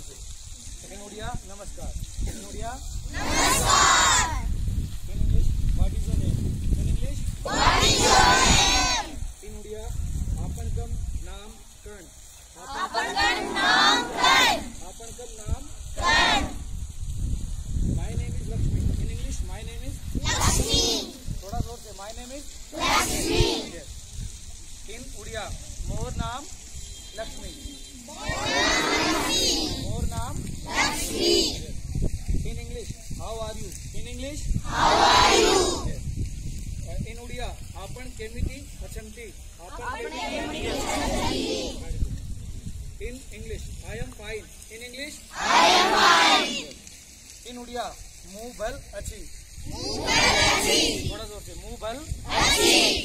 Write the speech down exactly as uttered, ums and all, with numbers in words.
In Odia, namaskar. In Odia, नमस्कार. in English, what is your name? In English, What is your name? in Odia, आपन कम नाम कर्ण. आपण का नाम कर्ण. आपन कम नाम. कर्ण. My name is Lakshmi. In English, my name is. Lakshmi. थोड़ा जोर से. My name is. Lakshmi. Yes. In Odia, मोर नाम लक्ष्मी. मोर नाम Lakshmi. In English, how are you? In English, How are you? yes. Uh, in Odia, आपन केमिति अछंती. आपन આપણે केमिति. કેવી અછંતી. Very good. In English, I am fine. In English, I am fine. in Odia, मुंह भल अच्छी. હું ભલ અછી. थोड़ा जोर से. मुंह भल. અછી.